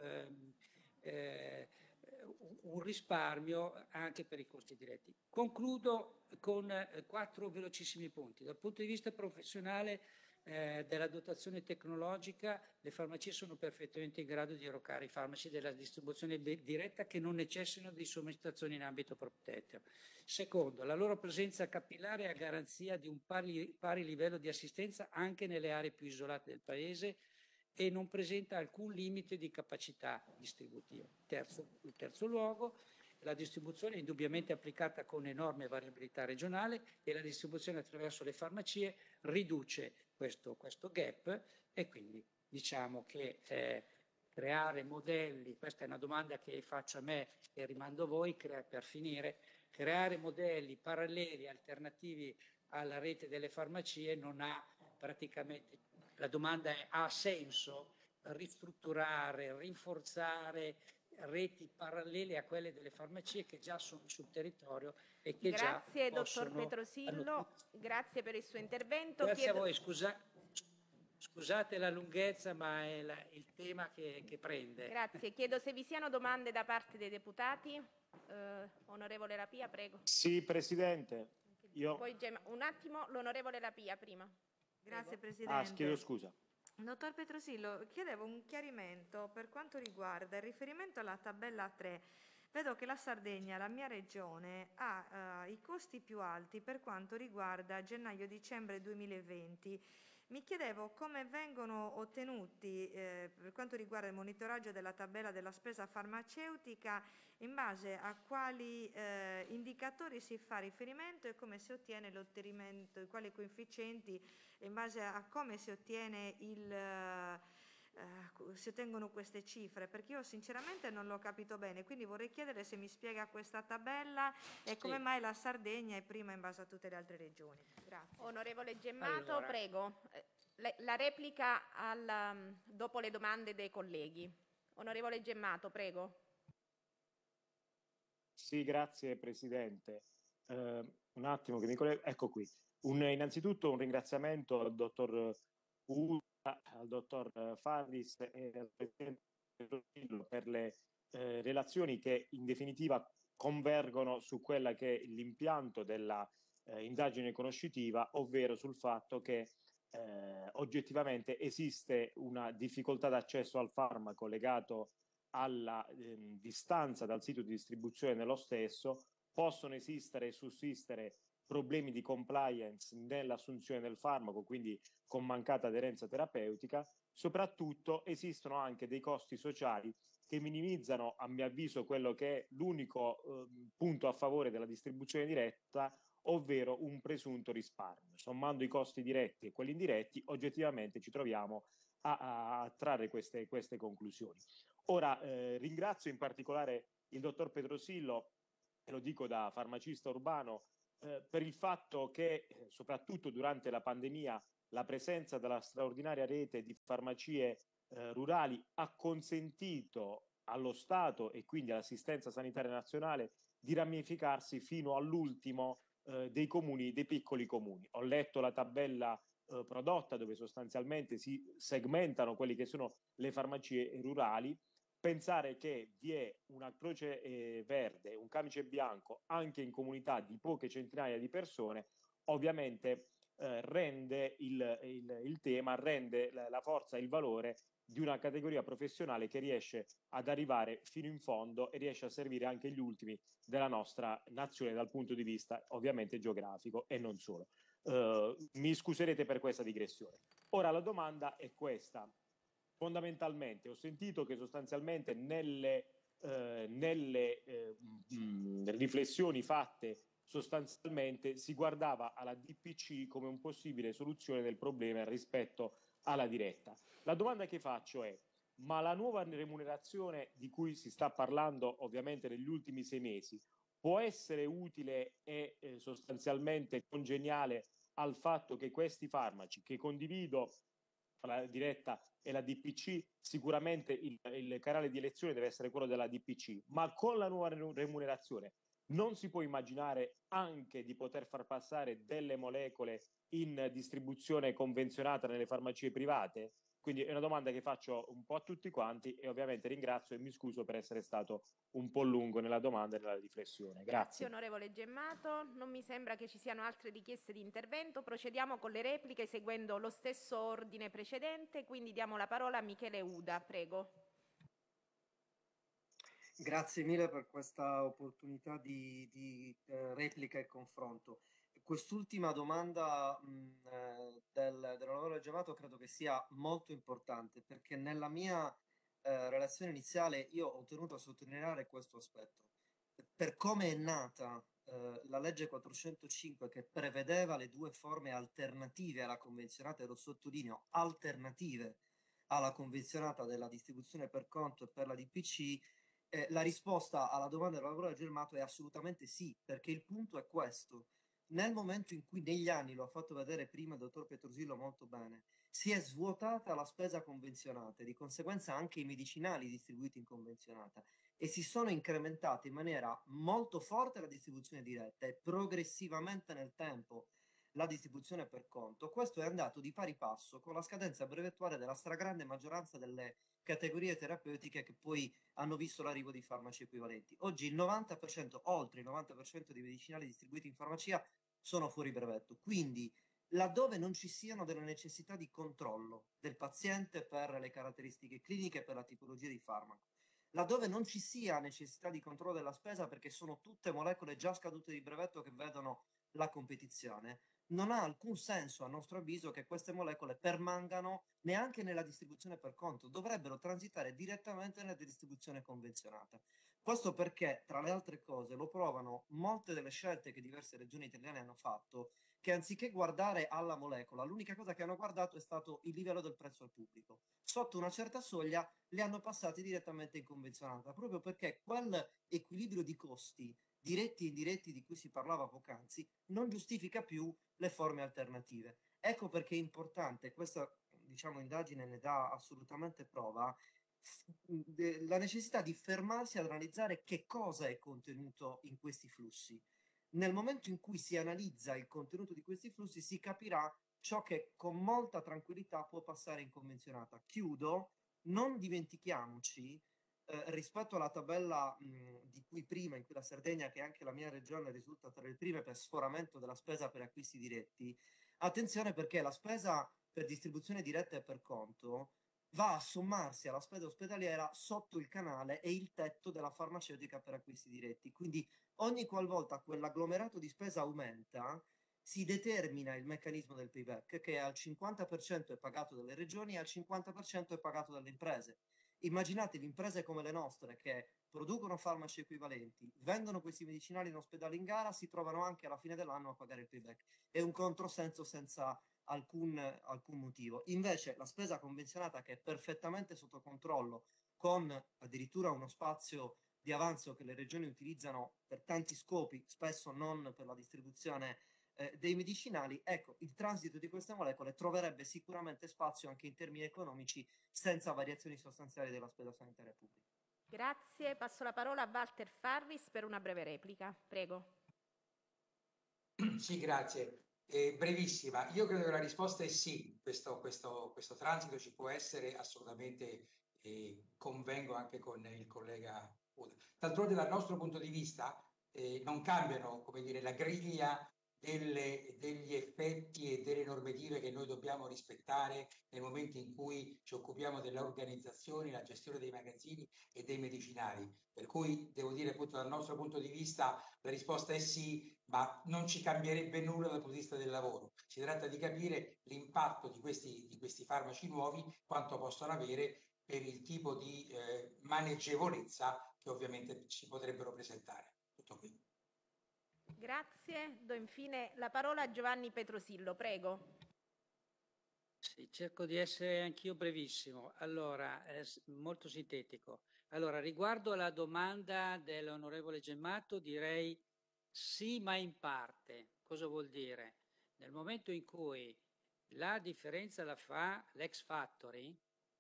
un risparmio anche per i costi diretti. Concludo con 4 velocissimi punti. Dal punto di vista professionale, della dotazione tecnologica, le farmacie sono perfettamente in grado di erogare i farmaci della distribuzione diretta che non necessitano di somministrazione in ambito protetto. Secondo, la loro presenza capillare è a garanzia di un pari livello di assistenza anche nelle aree più isolate del Paese e non presenta alcun limite di capacità distributiva. In terzo luogo, la distribuzione è indubbiamente applicata con enorme variabilità regionale, e la distribuzione attraverso le farmacie riduce questo gap, e quindi diciamo che creare modelli, questa è una domanda che faccio a me e rimando a voi per finire, creare modelli paralleli, alternativi alla rete delle farmacie non ha praticamente, la domanda è: ha senso ristrutturare, rinforzare, reti parallele a quelle delle farmacie che già sono sul territorio e che Grazie, già dottor possono... Petrosillo, grazie per il suo intervento. Grazie a voi, scusate la lunghezza, ma è il tema che prende. Grazie, chiedo se vi siano domande da parte dei deputati. Onorevole Lapia, prego. Sì, Presidente. Poi un attimo, l'onorevole Lapia prima. Grazie, Prego. Presidente. Chiedo scusa. Dottor Petrosillo, chiedevo un chiarimento per quanto riguarda il riferimento alla tabella 3. Vedo che la Sardegna, la mia regione, ha i costi più alti per quanto riguarda gennaio-dicembre 2020. Mi chiedevo come vengono ottenuti, per quanto riguarda il monitoraggio della tabella della spesa farmaceutica, in base a quali indicatori si fa riferimento e come si ottiene l'ottenimento, quali coefficienti, in base a come si ottiene si ottengono queste cifre, perché io sinceramente non l'ho capito bene, quindi vorrei chiedere se mi spiega questa tabella e come mai la Sardegna è prima in base a tutte le altre regioni. Grazie. Onorevole Gemmato, prego. La replica dopo le domande dei colleghi. Onorevole Gemmato, prego. Sì, grazie Presidente. Un attimo che mi collego. Ecco qui. Innanzitutto un ringraziamento al dottor Uda, al dottor Farris e al Presidente Petrosillo per le relazioni che in definitiva convergono su quella che è l'impianto della indagine conoscitiva, ovvero sul fatto che oggettivamente esiste una difficoltà d'accesso al farmaco legato alla distanza dal sito di distribuzione dello stesso, possono esistere e sussistere problemi di compliance nell'assunzione del farmaco, quindi con mancata aderenza terapeutica. Soprattutto esistono anche dei costi sociali che minimizzano, a mio avviso, quello che è l'unico punto a favore della distribuzione diretta, ovvero un presunto risparmio. Sommando i costi diretti e quelli indiretti, oggettivamente ci troviamo a trarre queste conclusioni. Ora, ringrazio in particolare il dottor Petrosillo, e lo dico da farmacista urbano, per il fatto che, soprattutto durante la pandemia, la presenza della straordinaria rete di farmacie rurali ha consentito allo Stato e quindi all'assistenza sanitaria nazionale di ramificarsi fino all'ultimo dei comuni, dei piccoli comuni. Ho letto la tabella prodotta dove sostanzialmente si segmentano quelle che sono le farmacie rurali. Pensare che vi è una croce verde, un camice bianco anche in comunità di poche centinaia di persone, ovviamente rende il tema, rende la forza e il valore di una categoria professionale che riesce ad arrivare fino in fondo e riesce a servire anche gli ultimi della nostra nazione dal punto di vista ovviamente geografico e non solo. Mi scuserete per questa digressione. Ora la domanda è questa. Fondamentalmente ho sentito che sostanzialmente nelle riflessioni fatte sostanzialmente si guardava alla DPC come un possibile soluzione del problema rispetto alla diretta. La domanda che faccio è: ma la nuova remunerazione di cui si sta parlando ovviamente negli ultimi 6 mesi può essere utile e sostanzialmente congeniale al fatto che questi farmaci, che condivido la diretta e la DPC, sicuramente il canale di elezione deve essere quello della DPC, ma con la nuova remunerazione non si può immaginare anche di poter far passare delle molecole in distribuzione convenzionata nelle farmacie private? Quindi è una domanda che faccio un po' a tutti quanti e ovviamente ringrazio e mi scuso per essere stato un po' lungo nella domanda e nella riflessione. Grazie onorevole Gemmato. Non mi sembra che ci siano altre richieste di intervento. Procediamo con le repliche seguendo lo stesso ordine precedente, quindi diamo la parola a Michele Uda, prego. Grazie mille per questa opportunità di replica e confronto. Quest'ultima domanda dell'onorevole Gemmato credo che sia molto importante, perché nella mia relazione iniziale io ho tenuto a sottolineare questo aspetto. Per come è nata la legge 405, che prevedeva le due forme alternative alla convenzionata, e lo sottolineo, alternative alla convenzionata della distribuzione per conto e per la DPC, la risposta alla domanda dell'onorevole Gemmato è assolutamente sì, perché il punto è questo. Nel momento in cui negli anni, lo ha fatto vedere prima il dottor Petrosillo molto bene, si è svuotata la spesa convenzionata e di conseguenza anche i medicinali distribuiti in convenzionata, e si sono incrementate in maniera molto forte la distribuzione diretta e progressivamente nel tempo la distribuzione per conto. Questo è andato di pari passo con la scadenza brevettuale della stragrande maggioranza delle categorie terapeutiche che poi hanno visto l'arrivo di farmaci equivalenti. Oggi il 90%, oltre il 90% dei medicinali distribuiti in farmacia sono fuori brevetto, quindi laddove non ci siano delle necessità di controllo del paziente per le caratteristiche cliniche, per la tipologia di farmaco, laddove non ci sia necessità di controllo della spesa perché sono tutte molecole già scadute di brevetto che vedono la competizione, non ha alcun senso, a nostro avviso, che queste molecole permangano neanche nella distribuzione per conto, dovrebbero transitare direttamente nella distribuzione convenzionata. Questo perché, tra le altre cose, lo provano molte delle scelte che diverse regioni italiane hanno fatto, che anziché guardare alla molecola, l'unica cosa che hanno guardato è stato il livello del prezzo al pubblico. Sotto una certa soglia li hanno passati direttamente in convenzionata, proprio perché quel equilibrio di costi diretti e indiretti di cui si parlava poc'anzi non giustifica più le forme alternative. Ecco perché è importante, questa diciamo indagine ne dà assolutamente prova, la necessità di fermarsi ad analizzare che cosa è contenuto in questi flussi. Nel momento in cui si analizza il contenuto di questi flussi si capirà ciò che con molta tranquillità può passare in convenzionata. Chiudo, non dimentichiamoci rispetto alla tabella di cui prima, in cui la Sardegna, che è anche la mia regione, risulta tra le prime per sforamento della spesa per acquisti diretti, attenzione perché la spesa per distribuzione diretta e per conto va a sommarsi alla spesa ospedaliera sotto il canale e il tetto della farmaceutica per acquisti diretti. Quindi ogni qualvolta quell'agglomerato di spesa aumenta, si determina il meccanismo del payback, che al 50% è pagato dalle regioni e al 50% è pagato dalle imprese. Immaginatevi imprese come le nostre che producono farmaci equivalenti, vendono questi medicinali in ospedale in gara, si trovano anche alla fine dell'anno a pagare il payback. È un controsenso senza alcun motivo. Invece la spesa convenzionata, che è perfettamente sotto controllo, con addirittura uno spazio di avanzo che le regioni utilizzano per tanti scopi, spesso non per la distribuzione dei medicinali, ecco, il transito di queste molecole troverebbe sicuramente spazio anche in termini economici senza variazioni sostanziali della spesa sanitaria pubblica. Grazie, passo la parola a Walter Farris per una breve replica. Prego. Sì, grazie. Brevissima, io credo che la risposta è sì, questo transito ci può essere assolutamente, convengo anche con il collega Uda. D'altronde dal nostro punto di vista non cambiano, come dire, la griglia degli effetti e delle normative che noi dobbiamo rispettare nel momento in cui ci occupiamo dell'organizzazione, la gestione dei magazzini e dei medicinali. Per cui devo dire, appunto, dal nostro punto di vista la risposta è sì, ma non ci cambierebbe nulla dal punto di vista del lavoro. Si tratta di capire l'impatto di questi farmaci nuovi, quanto possono avere per il tipo di maneggevolezza che ovviamente ci potrebbero presentare. Tutto qui. Grazie. Do infine la parola a Giovanni Petrosillo. Prego. Sì, cerco di essere anch'io brevissimo. Allora, molto sintetico. Allora, riguardo alla domanda dell'onorevole Gemmato, direi sì, ma in parte. Cosa vuol dire? Nel momento in cui la differenza la fa l'ex factory,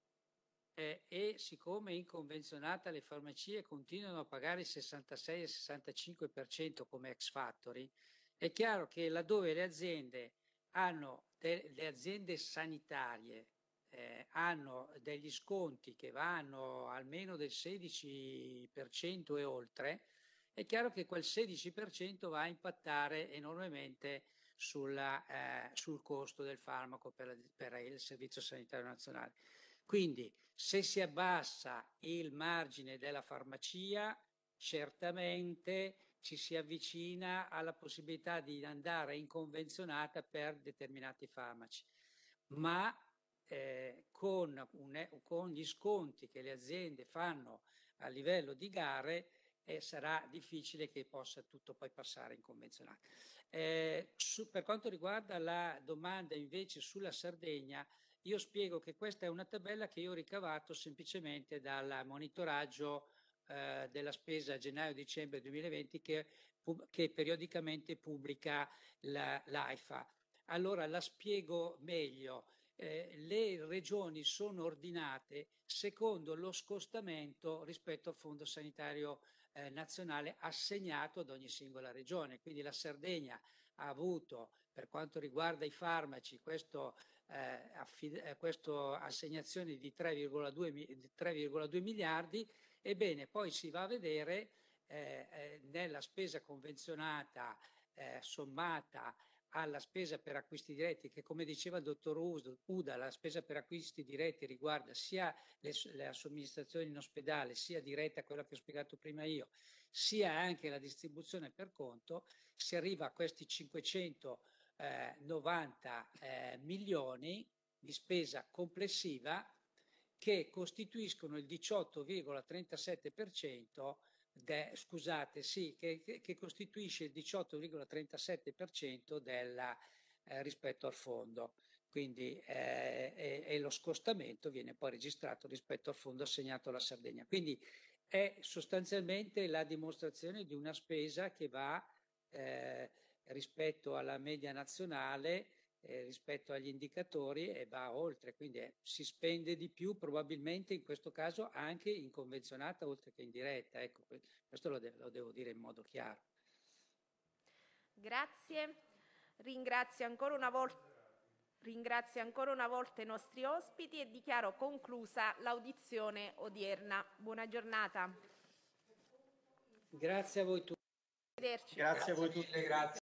e siccome in convenzionata le farmacie continuano a pagare il 66 e 65% come ex factory, è chiaro che laddove le aziende le aziende sanitarie hanno degli sconti che vanno almeno del 16% e oltre, è chiaro che quel 16% va a impattare enormemente sul costo del farmaco per il Servizio Sanitario Nazionale. Quindi se si abbassa il margine della farmacia, certamente ci si avvicina alla possibilità di andare in convenzionata per determinati farmaci, ma con gli sconti che le aziende fanno a livello di gare sarà difficile che possa tutto poi passare in convenzionata. Per quanto riguarda la domanda invece sulla Sardegna, io spiego che questa è una tabella che io ho ricavato semplicemente dal monitoraggio della spesa gennaio-dicembre 2020 che periodicamente pubblica l'AIFA. Allora la spiego meglio. le regioni sono ordinate secondo lo scostamento rispetto al Fondo Sanitario Nazionale assegnato ad ogni singola regione. Quindi la Sardegna ha avuto, per quanto riguarda i farmaci, questo assegnazione di 3,2 miliardi. Ebbene, poi si va a vedere nella spesa convenzionata sommata alla spesa per acquisti diretti, che come diceva il dottor Uda, la spesa per acquisti diretti riguarda sia le somministrazioni in ospedale, sia diretta, quella che ho spiegato prima io, sia anche la distribuzione per conto, si arriva a questi 590 milioni di spesa complessiva che costituiscono il 18,37% che costituisce il 18,37% rispetto al fondo. Quindi e lo scostamento viene poi registrato rispetto al fondo assegnato alla Sardegna. Quindi è sostanzialmente la dimostrazione di una spesa che va rispetto alla media nazionale, rispetto agli indicatori, e va oltre, quindi si spende di più probabilmente in questo caso anche in convenzionata oltre che in diretta. Ecco, questo lo devo dire in modo chiaro. Grazie, ringrazio ancora una volta i nostri ospiti e dichiaro conclusa l'audizione odierna. Buona giornata. Grazie a voi tutti. Arrivederci. Grazie a voi tutti. Grazie.